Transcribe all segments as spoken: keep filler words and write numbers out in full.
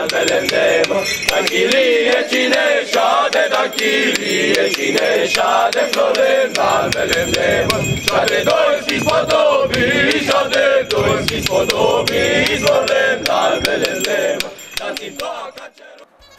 albele îndemă. Da chilie cine șade, da chilie cine șade, Floren, albele îndemă. Șade doi și spodobiți, șade doi și spodobiți, Floren, albele îndemă. Dați-mi toaca cerul.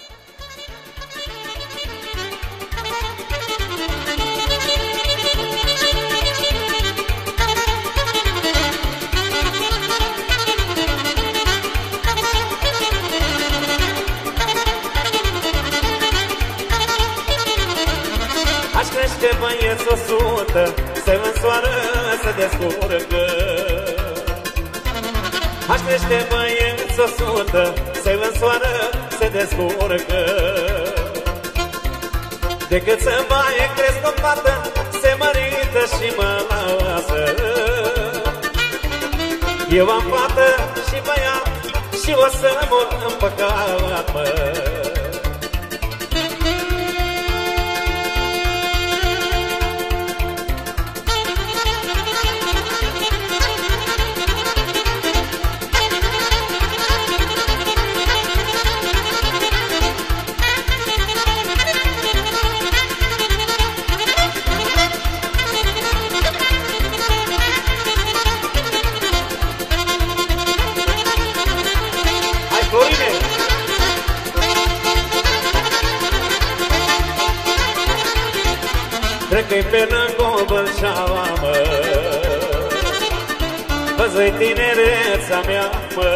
Aș crește băieți o sută, se însoară, se descurcă. Aș crește băieți o sută, se însoară, se descurcă. Decât să mai cresc o fată, se mărită și mă lasă. Eu am fată și băiat și o să mor în păcat, mă. Trec-i pe lângă Bălșaua, mă, văzui tinereța mea, mă,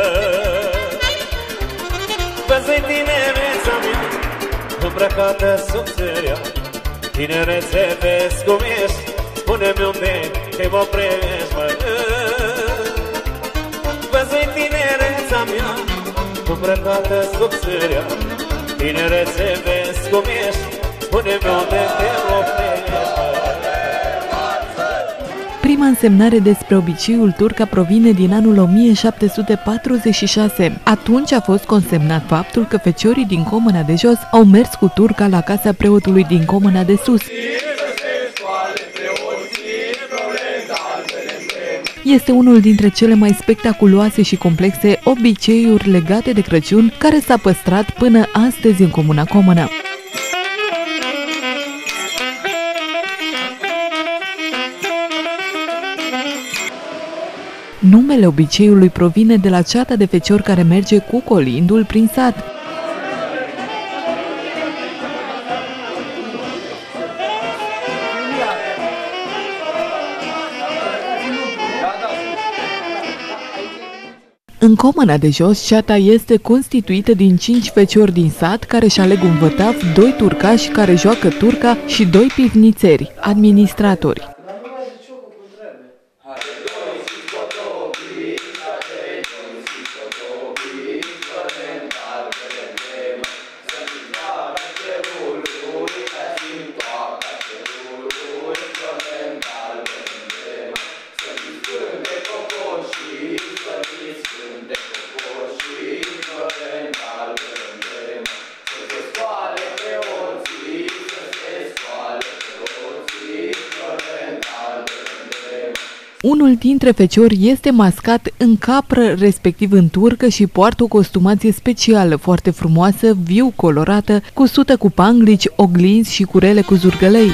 văzui tinereța mea, îmbrăcată sub țărea. Tinerețe, vezi cum ești, spune-mi unde te mă oprești, mă. Văzui tinereța mea, îmbrăcată sub țărea. Tinerețe, vezi cum ești, spune-mi unde te mă oprești. Prima însemnare despre obiceiul turca provine din anul o mie șapte sute patruzeci și șase. Atunci a fost consemnat faptul că feciorii din Comăna de Jos au mers cu turca la casa preotului din Comăna de Sus. Este unul dintre cele mai spectaculoase și complexe obiceiuri legate de Crăciun care s-a păstrat până astăzi în Comuna Comăna. Numele obiceiului provine de la ceata de feciori care merge cu colindul prin sat. În Comăna de Jos, ceata este constituită din cinci feciori din sat care își aleg un vătav, doi turcași care joacă turca și doi pivnițeri, administratori. Unul dintre feciori este mascat în capră, respectiv în turcă, și poartă o costumație specială, foarte frumoasă, viu colorată, cusută cu panglici, oglinzi și curele cu zurgălei.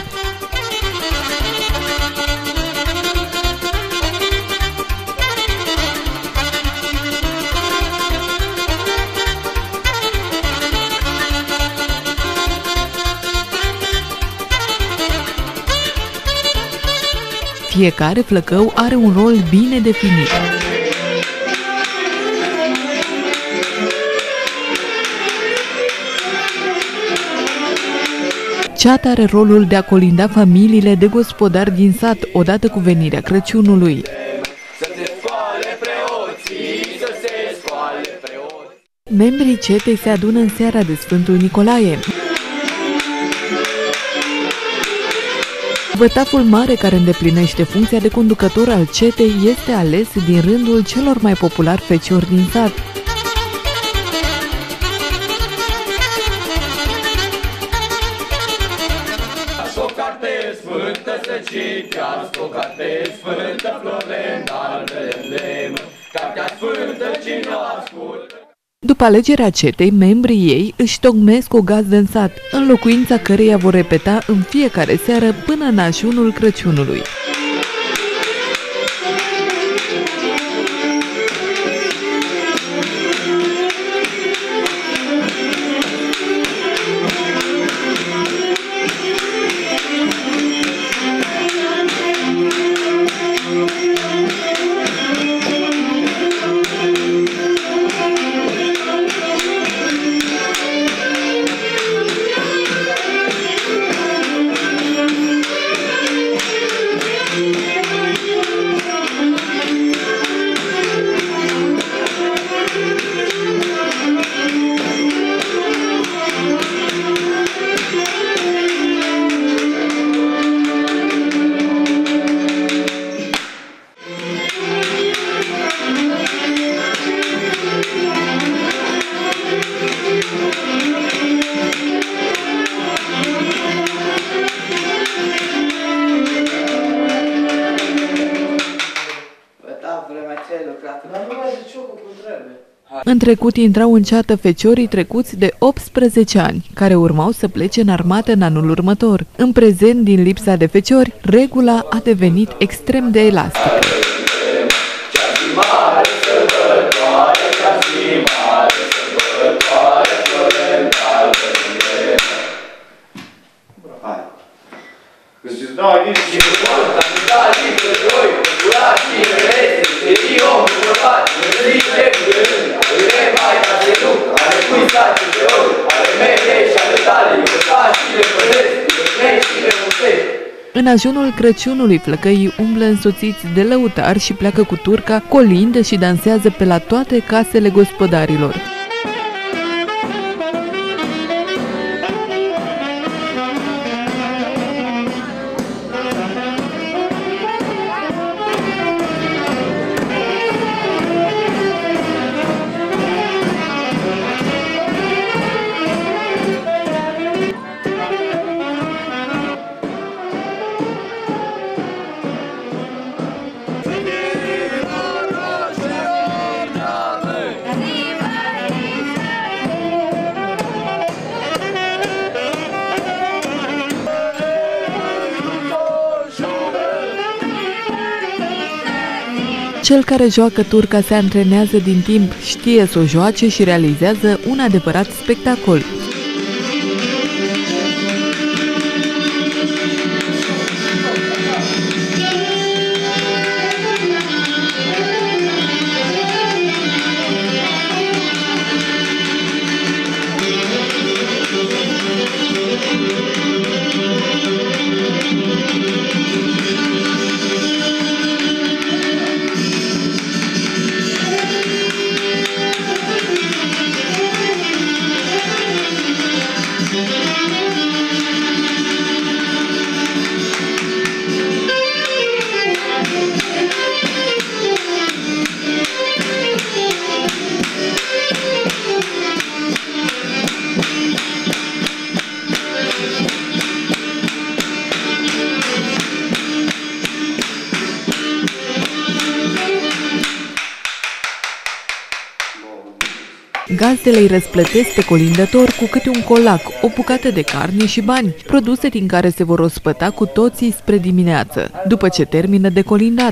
Fiecare flăcău are un rol bine definit. Ceata are rolul de a colinda familiile de gospodari din sat odată cu venirea Crăciunului. Membrii cetei se adună în seara de Sfântul Nicolae. Vătaful mare care îndeplinește funcția de conducător al cetei este ales din rândul celor mai populari feciori din sat. După alegerea cetei, membrii ei își tocmesc o gazdă în sat, în locuința căreia vor repeta în fiecare seară până în ajunul Crăciunului. În trecut intrau în ceată feciorii trecuți de optsprezece ani, care urmau să plece în armată în anul următor. În prezent, din lipsa de feciori, regula a devenit extrem de elastică. În ajunul Crăciunului, flăcăii umblă însoțiți de lăutari și pleacă cu turca, colindă și dansează pe la toate casele gospodarilor. Cel care joacă turca se antrenează din timp, știe să o joace și realizează un adevărat spectacol. Gazdele îi răsplătesc pe colindător cu câte un colac, o bucată de carne și bani, produse din care se vor ospăta cu toții spre dimineață, după ce termină de colindat.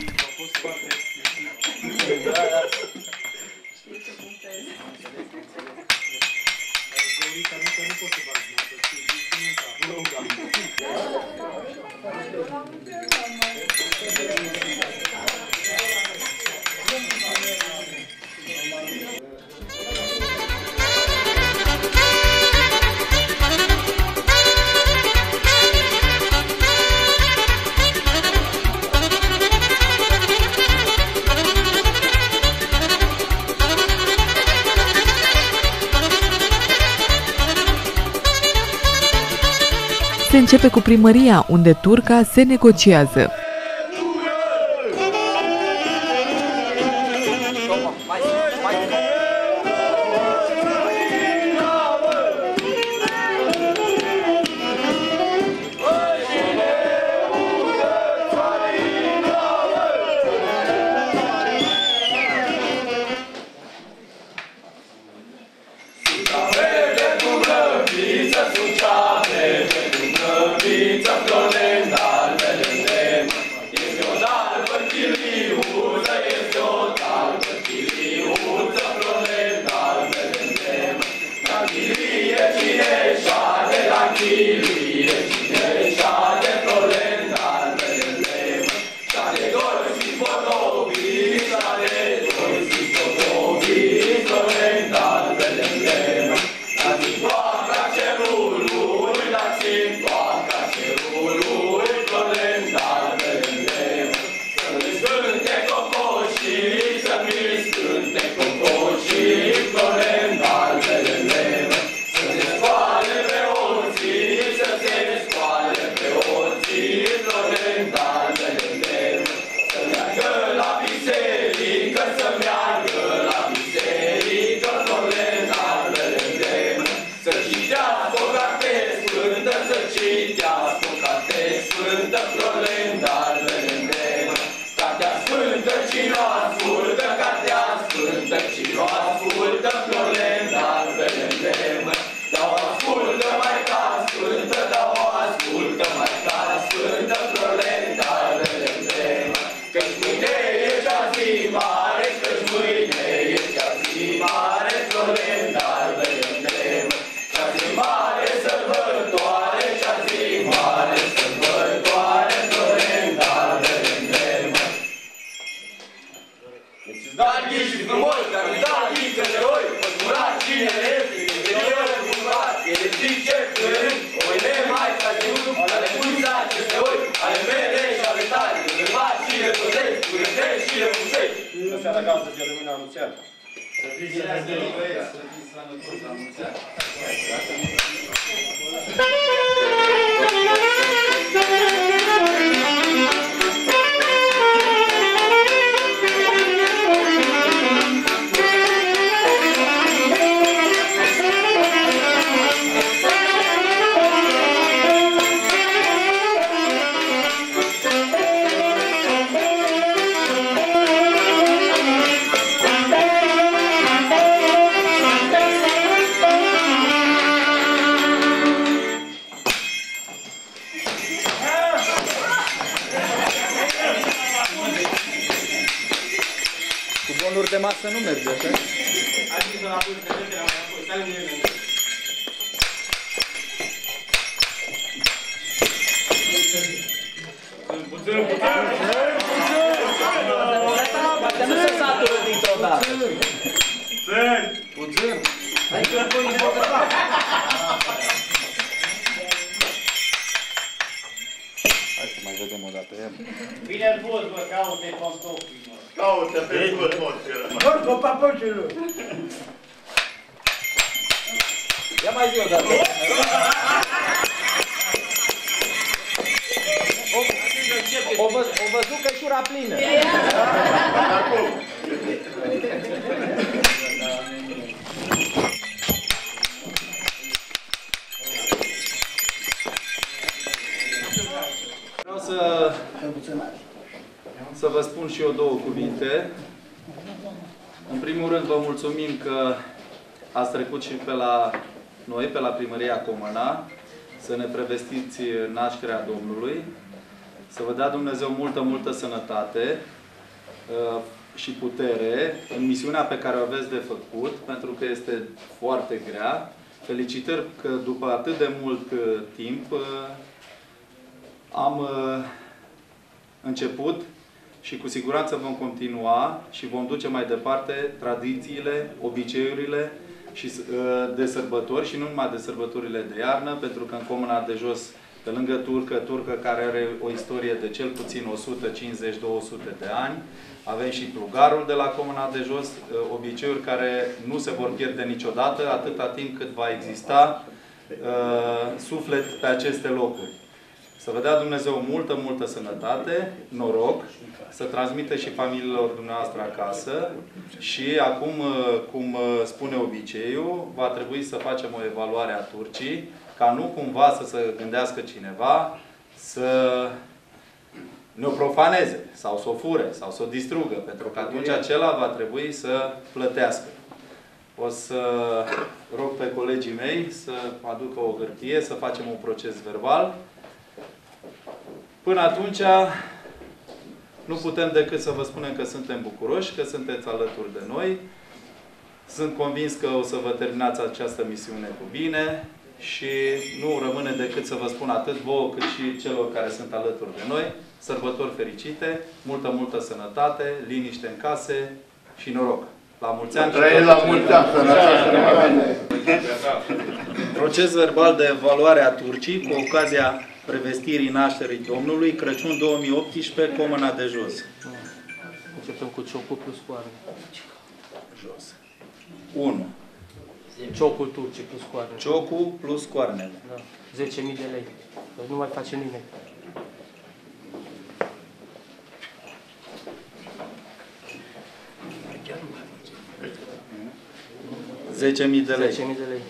Se începe cu primăria, unde turca se negociază. să suceame, pentru grăbiță florendal, vedem. Este o dalbă chiliuță, este o dalbă chiliuță, florendal, vedem. La chilie cine șade, la chilie cine șade, florendal, vedem. Șade doi și podobii, șade doi și podobii, florendal, vedem. La țintoaca cerului, la țintoaca cerului, florendal, vedem. Să-mi scânte cocoșii, să-mi scânte cocoșii, florendal, vedem. Să se scoale pe oții, să se scoale pe oții, florendal, vedem. Să meargă la biserică, să meargă la biserică, florendal, vedem. Să citească o carte sfântă, să citească o carte sfântă, florendal, vedem. Cartea sfântă cine o ascultă, cartea sfântă cine o ascultă, florendal, vedem. Dar o ascultă mai ca sfântă, dar o ascultă mai ca sfântă, florendal, vedem. Căci mâine e cea zi mare, căci mâine e cea zi mare, florendal, vedem. Cea zi mare sărbătoare, cea zi mare sărbătoare, florendal, vedem. Deci darghi și frumos, dar darghi că de oi, păscurat cine este, interior curvat, electrice, frânt, oile mai ca ziut, ale pulsa aceste oi, ale mele și ale tale, le bat și le păzești, curățești și le musești. Bună seara, gazdă, de lumina la mulți ani. Să fiți sănătoși, să fiți sănătoși la mulți ani. Cu bonuri de masă nu merge, așa? Puțin, puțin! Poate nu se satură dintr-o dată. Puțin! Puțin. Hai să mai vedem o dată. Bine ați fost, bă, caute pantofii, mă. Caută pe tot, tot ce rămâne. Mă, cu papucilor. Ia mai zi o dată. O, vă, o văzut că e șura plină. Acum. Vreau să, să vă spun și eu două cuvinte. În primul rând vă mulțumim că ați trecut și pe la noi, pe la Primăria Comăna, să ne prevestiți nașterea Domnului, să vă dea Dumnezeu multă, multă sănătate și putere în misiunea pe care o aveți de făcut, pentru că este foarte grea. Felicitări că după atât de mult timp am început și cu siguranță vom continua și vom duce mai departe tradițiile, obiceiurile și de sărbători și nu numai de sărbătorile de iarnă, pentru că în Comuna de Jos, pe lângă Turcă, Turcă care are o istorie de cel puțin o sută cincizeci - două sute de ani, avem și plugarul de la Comuna de Jos, obiceiuri care nu se vor pierde niciodată, atâta timp cât va exista uh, suflet pe aceste locuri. Să vă dea Dumnezeu multă, multă sănătate, noroc, să transmită și familiilor dumneavoastră acasă și acum, cum spune obiceiul, va trebui să facem o evaluare a Turcii, ca nu cumva să se gândească cineva să ne o profaneze, sau să o fure, sau să o distrugă, pentru că atunci acela va trebui să plătească. O să rog pe colegii mei să aducă o hârtie, să facem un proces verbal. Până atunci, nu putem decât să vă spunem că suntem bucuroși, că sunteți alături de noi. Sunt convins că o să vă terminați această misiune cu bine și nu rămâne decât să vă spun atât vouă cât și celor care sunt alături de noi. Sărbători fericite, multă, multă sănătate, liniște în case și noroc. La mulți ani! Trăiesc la mulți ani, sănătate! Proces verbal de evaluare a Turcii cu ocazia prevestirii nașterii Domnului, Crăciun două mii optsprezece, Comăna de Jos. Începem cu ciocul plus coarne. Jos. unu. Ciocul turcii plus coarne. Ciocul plus coarnele. Da. zece mii de lei. Deci nu mai face nimeni. zece mii de lei. zece mii de lei.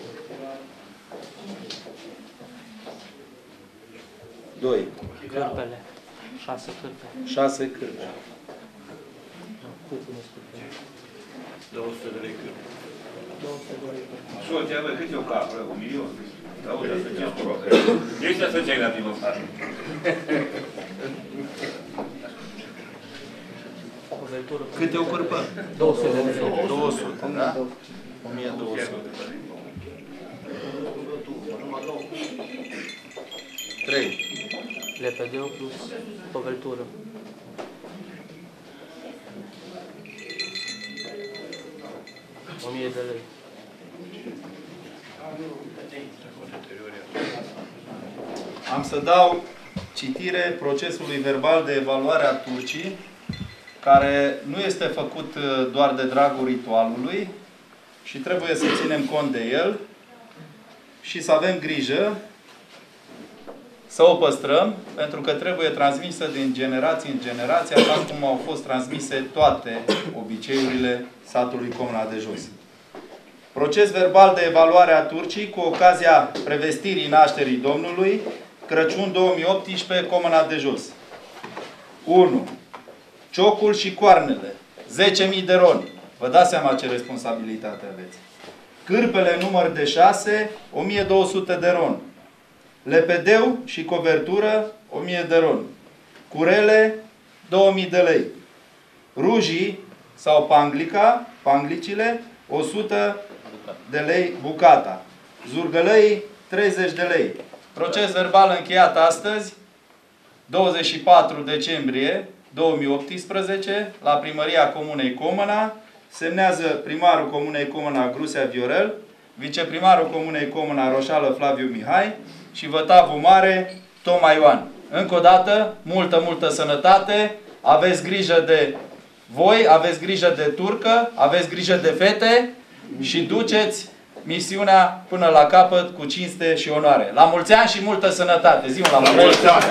doi. Cârpele. șase cârpe. șase cârpe. două sute de lei cârpe. două sute de lei. Soția, bă, cât e o capră? Un milion? Auzi, să ce strocă. Ești să ce-ai la tine ăsta? Cât e o cârpă? două sute de lei. două sute, da? o mie două sute. trei. Lepedeu plus covertură. o mie de lei. Am să dau citire procesului verbal de evaluare a Turcii, care nu este făcut doar de dragul ritualului și trebuie să ținem cont de el și să avem grijă să o păstrăm, pentru că trebuie transmisă din generație în generație, așa cum au fost transmise toate obiceiurile satului Comăna de Jos. Proces verbal de evaluare a Turcii cu ocazia prevestirii nașterii Domnului, Crăciun două mii optsprezece, Comăna de Jos. unu. Ciocul și coarnele, zece mii de roni. Vă dați seama ce responsabilitate aveți. Cârpele număr de șase, o mie două sute de roni. Lepedeu și covertură, o mie de roni. Curele, două mii de lei. Rujii sau panglica, panglicile, o sută de lei bucata. Zurgălăii, treizeci de lei. Proces verbal încheiat astăzi, douăzeci și patru decembrie două mii optsprezece, la Primăria Comunei Comăna. Semnează primarul Comunei Comăna Grusea Viorel, viceprimarul Comunei Comăna Roșală Flaviu Mihai și vătavul mare Toma Ioan. Încă o dată, multă, multă sănătate, aveți grijă de voi, aveți grijă de turcă, aveți grijă de fete și duceți misiunea până la capăt cu cinste și onoare. La mulți ani și multă sănătate! Zi-un la mulți ani!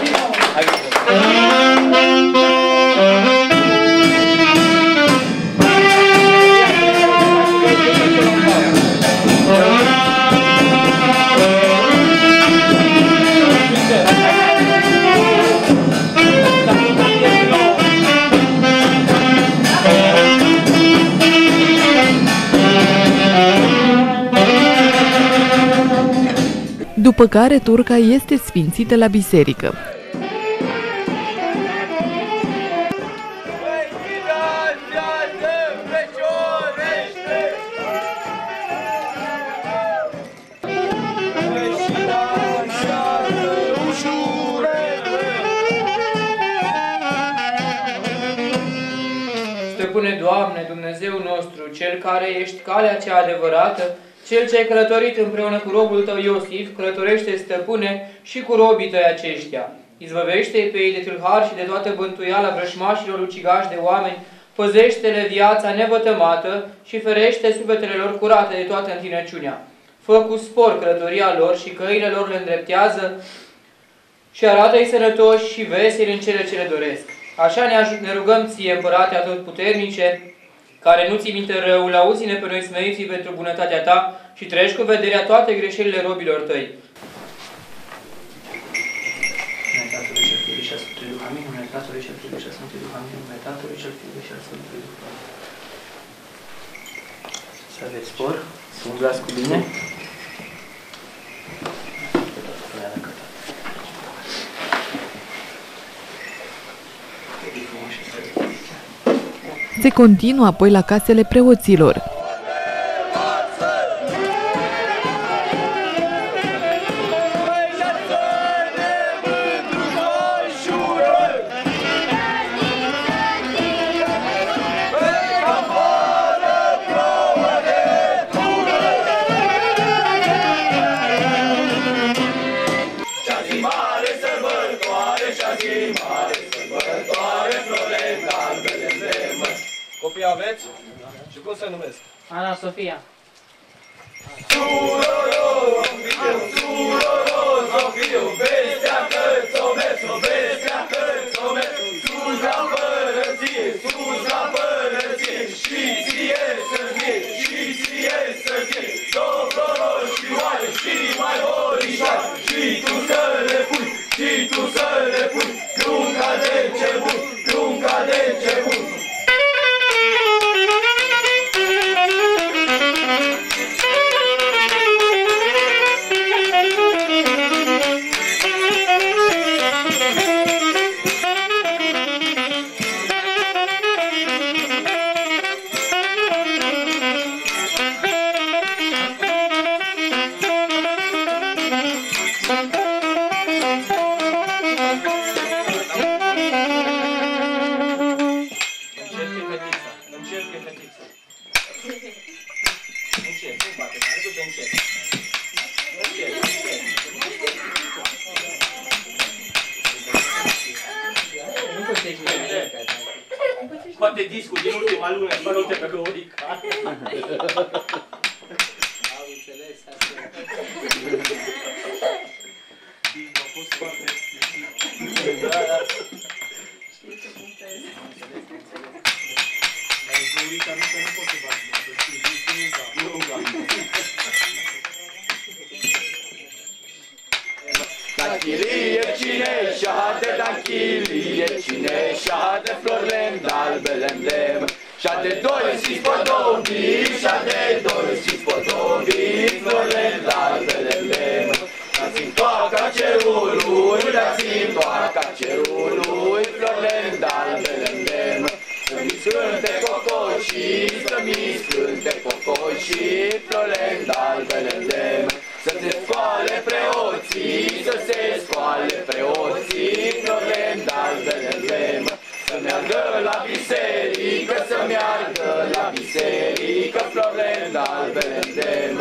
După care turca este sfințită la biserică. Stăpâne Doamne, Dumnezeu nostru, Cel care ești calea cea adevărată, Cel ce ai călătorit împreună cu robul tău Iosif, călătorește, stăpâne, și cu robii tăi aceștia. Izbăvește-i pe ei de tâlhari și de toată bântuiala vrășmașilor ucigași de oameni, păzește-le viața nevătămată și ferește sufletele lor curate de toată întinăciunea. Fă cu spor călătoria lor și căile lor le îndreptează și arată-i sănătoși și veseli în cele ce le doresc. Așa ne, ne rugăm ție, Împărate Atotputernice, care nu ți minte răul, auzi-ne pe noi smeriții pentru bunătatea ta și treci cu vederea toate greșelile robilor tăi. Numai Tatălui și al Fiului și al Sfântului Duh, amin. Numai Tatălui și al Fiului și al Sfântului Duh, amin. Numai Tatălui și al Fiului și al Sfântului Duh, amin. Să aveți spor, să umblați cu bine. Se continuă apoi la casele preoților. Copii aveți? Și cum se numesc? Ana Sofia. Suroro, suroro, Sofiu, vestea că ți-o mergi, o vestea că ți-o mergi, sus la părăție, sus la părăție, și ție să fie, și ție să fie, Sofioro și oare, și mai orișoare, și tu să le pui, și tu să le pui, prunca de început, prunca de început. Poate discul din ultima lună, spărute pe Găurica. Am înțeles asta. A fost foarte explicit. Da, da. Știi ce punctez. Dar Găurica nu se nu pot să bagi, să știi, discul nu ca. Danchilie cine șade, danchilie cine șade, florlen d'albele îndem. Șade doi și spodobii, șade doi și spodobii, florlen d'albele îndem. Dați-mi toaca cerului, dați-mi toaca cerului, florlen d'albele îndem. Să-mi scânte cocoșii, să-mi scânte cocoșii, florlen d'albele îndem. Să se scoale preoții, să se scoale preoții, florlen d'albele îndem. Să meargă la biserică, să meargă la biserică, florlen d'albele îndem.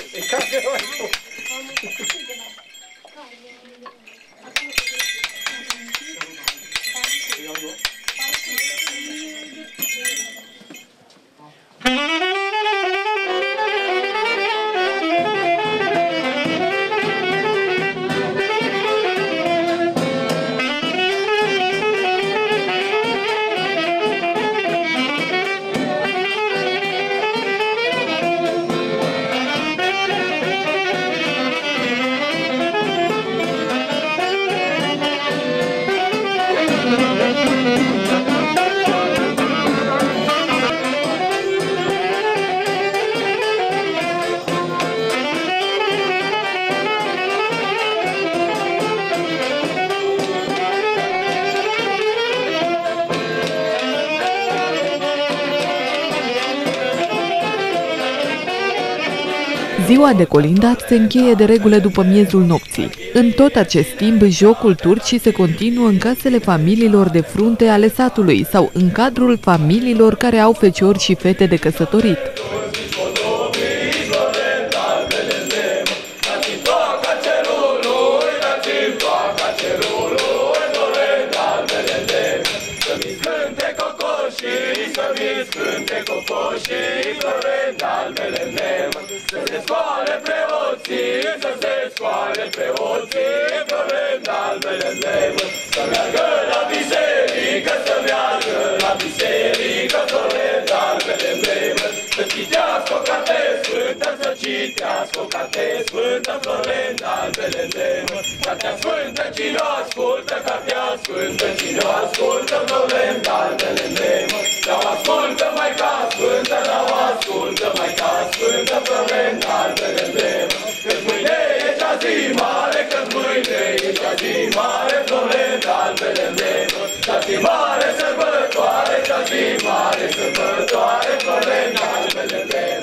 Ziua de colindat se încheie de regulă după miezul nopții. În tot acest timp, jocul turcii se continuă în casele familiilor de frunte ale satului sau în cadrul familiilor care au feciori și fete de căsătorit. Să se scoale preoții, să se scoale preoții, florlen d'albele îndem. Să meargă la biserică, să meargă la biserică, florlen d'albele îndem. Să citească o carte sfântă, să citească o carte sfântă, Florent al Belemnem. Cartea sfântă, cine o ascultă, cartea sfântă, cine o ascultă, Florent al Belemnem. Dar o ascultă Maica Sfântă, dar o ascultă Maica Sfântă, Florent al Belemnem. Că-ți mâine e cea zi mare, că-ți mâine e cea zi mare, Florent al Belemnem. Cea zi mare sărbătoare, cea zi mare sărbătoare, Florent al Belemnem.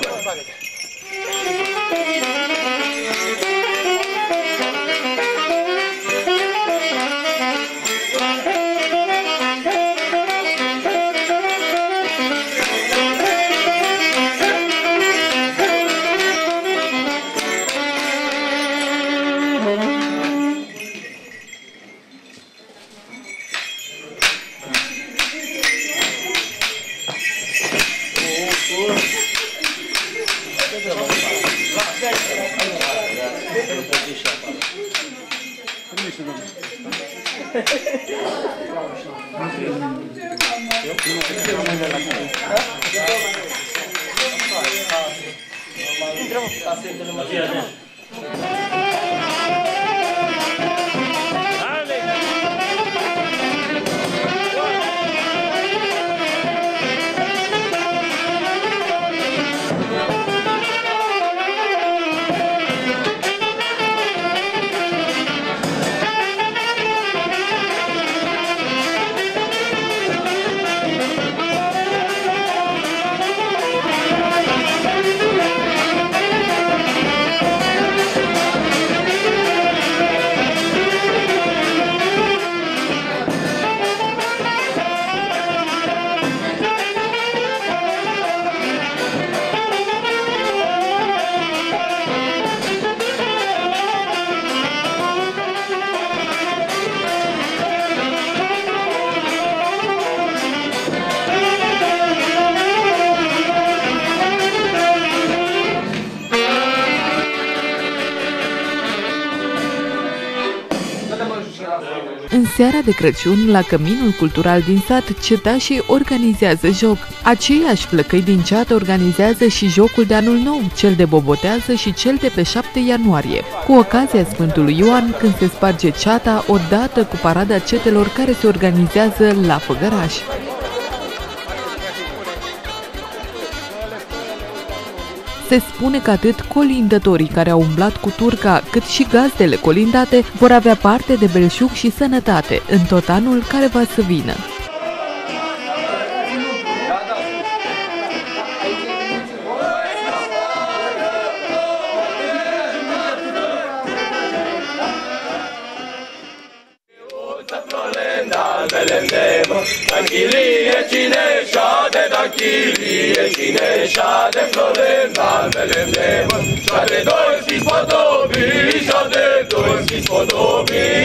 În seara de Crăciun, la Căminul Cultural din sat, cetașii organizează joc. Aceiași flăcăi din ceată organizează și jocul de anul nou, cel de bobotează și cel de pe șapte ianuarie. Cu ocazia Sfântului Ioan, când se sparge ceata, odată cu parada cetelor care se organizează la Făgăraș. Se spune că atât colindătorii care au umblat cu turca, cât și gazdele colindate vor avea parte de belșug și sănătate în tot anul care va să vină. Danchilie cine șade, danchilie cine șade, Florent al Belemnem. Șade doi sfinți podobi, șade doi sfinți podobi,